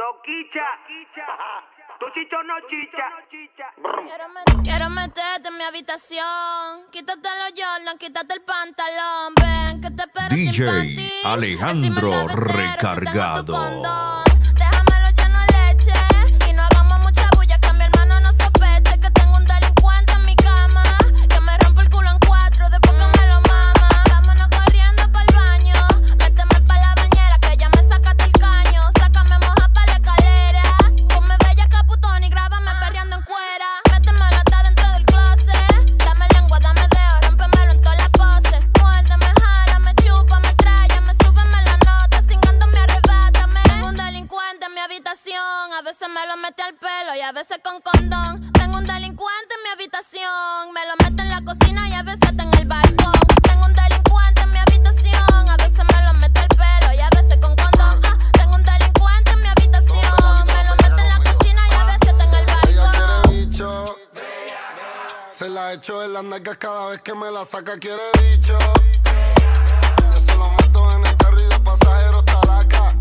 Toquicha, tu chicho no chicha. Quiero meterte en mi habitación. Quítate los Jordan, quítate el pantalón. Ven, que te espero sin DJ panty. Alejandro Encima el gavetero, Recargado. que tengo tu condón. Déjamelo lleno de leche y no hagamos mucha bulla, que mi hermano no sospeche que tengo un delincuente en mi cama, que me rompo el culo en cuatro después que me lo mama. Vámonos corriendo pa'l baño, méteme pa' la bañera que ya me sacaste el caño. Sácame moja pa' la escalera, ponme bella caputón y grábame perreando en cuera. Métemelo hasta dentro del closet, dame lengua, dame dedo, rómpemelo en todas las poses. Muérdeme, jálame, chúpame, tráyame, súbeme la nota, cingándome, arrebátame. Tengo un delincuente en mi habitación, a veces me lo mete al pelo y a veces con condón. Tengo un delincuente en mi habitación, me lo mete en la cocina y a veces está en el balcón. Tengo un delincuente en mi habitación, a veces me lo mete al pelo y a veces con condón. Tengo un delincuente en mi habitación, me lo mete en la cocina y a veces está en el Ella balcón. quiere bicho, se la echo en las nalgas cada vez que me la saca, quiere bicho. Yo se lo meto en el carro y de pasajero está la acá.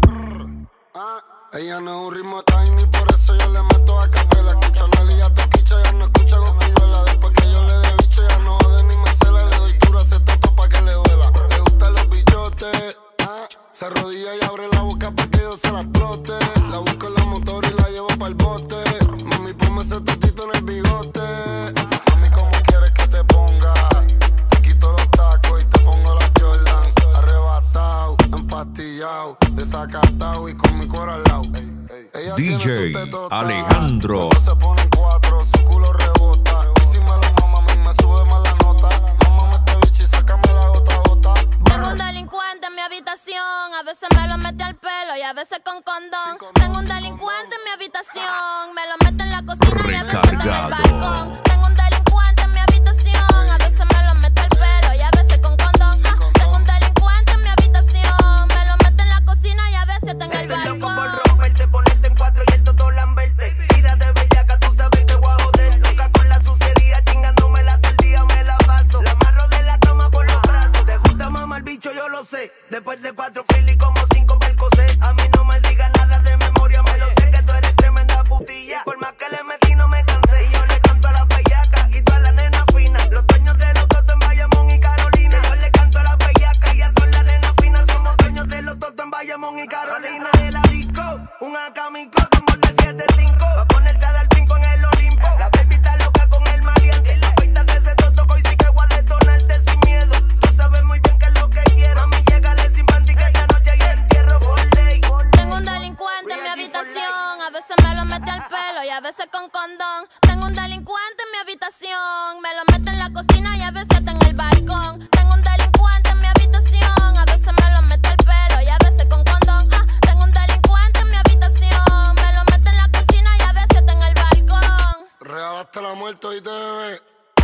Ella no es un ritmo tiny, por eso yo le meto a capela. Escucha a Nelly y a Toquicha, ya no escucha Goquilluela. Después que yo le dé bicho, ya no jode ni me cela. Le doy duro a ese toto pa' que le duela. Le gustan los bichotes, se arrodilla y abre la boca pa' que yo se la explote. La busco en la motor y la llevo pa'l bote. Mami, ponme ese totito en el bigote. Mami, ¿cómo quieres que te ponga? Te quito los tacos y te pongo la Jordan. Arrebatado, empastillado, desacatado y con mi cuero al lado. Ella DJ tiene su tetota. Alejandro. Cuando se pone en cuatro, su culo rebota. Y si me lo mama, a mí me sube más la nota. Mámame este bicho y sácame la gota a gota. Tengo un delincuente en mi habitación, a veces me lo mete al pelo y a veces con condón. Tengo un delincuente en mi habitación, me lo mete en la cocina y a veces está en el Recargado. balcón. Tengo un delincuente en mi habitación, a veces me lo mete al pelo y a veces con condón. Tengo un delincuente en mi habitación, me lo mete en la cocina y a veces está en el Estoy loco por balcón. romperte, ponerte en cuatro y el toto lamberte. Tírate bellaca, tú sabes que voy a joder. Loca con la sucería, chingándomela todo el día, me la paso. La amarro de la cama por los brazos. Te gusta mamar bicho, yo lo sé. Después de 4 filis como 5 percocés. A mí no me digas nada de memoria, me lo sé que tú eres tremenda putilla. Por más que le metí no me cansé y yo le canto a las bellacas y todas las nenas finas. Los dueños de los totos en Bayamón y Carolina. Yo le canto a las bellacas y a todas las nenas finas. Somos dueños de los totos en Bayamón y Carolina. De la disco, un acamico con de 7-5. Pa' ponerte a dar brinco en el Olimpo. La baby está loca con el maleante. La feita de ese toto hoy sí que voy a detonarte sin miedo. Tú sabes muy bien que es lo que quiero. A mí llegale sin panty que esta noche hay entierro por ley. Tengo un delincuente en mi habitación, a veces me lo mete al pelo y a veces con condón. Tengo un delincuente en mi habitación, me lo mete en la cocina y a veces está en el balcón. Tengo un delincuente en mi habitación, a veces me lo mete al pelo y a veces con condón. Tengo un delincuente en mi habitación, me lo mete en la cocina y a veces está en el balcón. Real hasta la muerte y te bebé.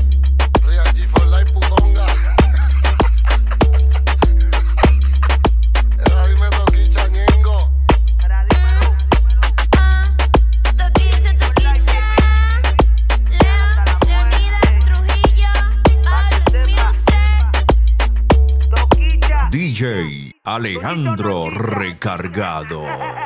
Real G for life, putonga. Era dime Toquicha, ñengo. Toquicha, Toquicha, Leonidas Trujillo, Paulus Music. Toquicha. DJ Alejandro Recargado.